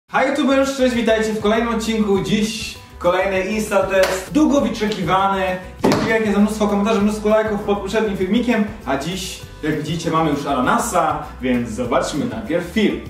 Hi YouTubers, cześć, witajcie w kolejnym odcinku. Dziś kolejny Insta test, długo wyczekiwany. Dzięki za mnóstwo komentarzy, mnóstwo lajków pod poprzednim filmikiem. A dziś, jak widzicie, mamy już ananasa, więc zobaczmy najpierw film.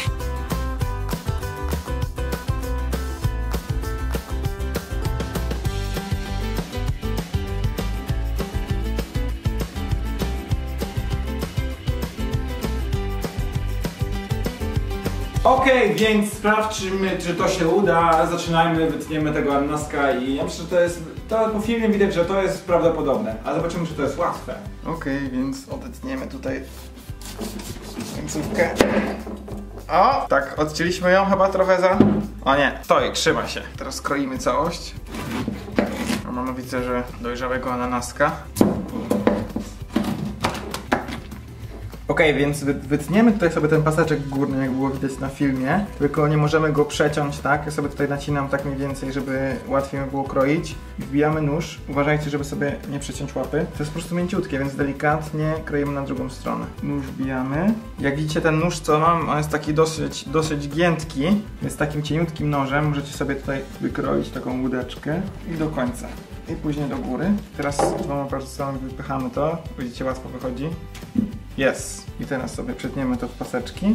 Okej, więc sprawdźmy, czy to się uda. Zaczynajmy, wytniemy tego ananaska i ja myślę, że to po filmie widać, że to jest prawdopodobne. A zobaczymy, czy to jest łatwe. Okej, więc odetniemy tutaj końcówkę. O! Tak, odcięliśmy ją chyba trochę za... O nie, stoi, trzyma się. Teraz kroimy całość. Mamy, widzę, że dojrzałego ananaska. Okej, więc wytniemy tutaj sobie ten paseczek górny, jak było widać na filmie, tylko nie możemy go przeciąć, tak? Ja sobie tutaj nacinam tak mniej więcej, żeby łatwiej mi było kroić. Wbijamy nóż, uważajcie, żeby sobie nie przeciąć łapy. To jest po prostu mięciutkie, więc delikatnie kroimy na drugą stronę. Nóż wbijamy. Jak widzicie, ten nóż, co mam, on jest taki dosyć giętki, jest takim cieniutkim nożem. Możecie sobie tutaj wykroić taką łódeczkę i do końca. I później do góry. Teraz dwoma palcami wypychamy to, widzicie, łatwo wychodzi. Jest. I teraz sobie przetniemy to w paseczki.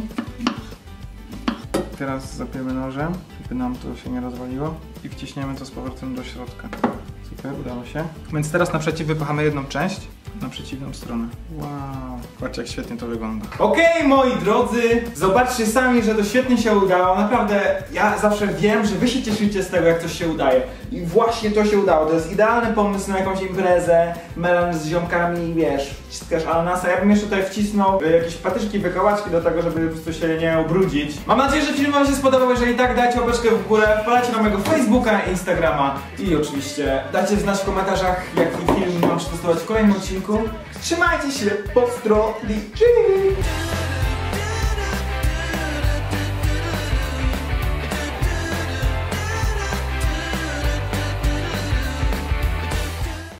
Teraz zapiemy nożem, żeby nam to się nie rozwaliło. I wciśniemy to z powrotem do środka. Super, udało się. Więc teraz naprzeciw wypchamy jedną część na przeciwną stronę. Wow. Patrzcie, jak świetnie to wygląda. Okej, moi drodzy, zobaczcie sami, że to świetnie się udało. Naprawdę, ja zawsze wiem, że wy się cieszycie z tego, jak coś się udaje. I właśnie to się udało. To jest idealny pomysł na jakąś imprezę, melanż z ziomkami, wiesz, wciskasz ananasa. Ja bym jeszcze tutaj wcisnął jakieś patyczki, wykałaczki do tego, żeby po prostu się nie ubrudzić. Mam nadzieję, że film wam się spodobał. Jeżeli tak, dajcie łapeczkę w górę, wpadajcie na mojego Facebooka, Instagrama i oczywiście dajcie znać w komentarzach, jaki film mam przetestować w kolejnym odcinku. Trzymajcie się, pozdro, cześć!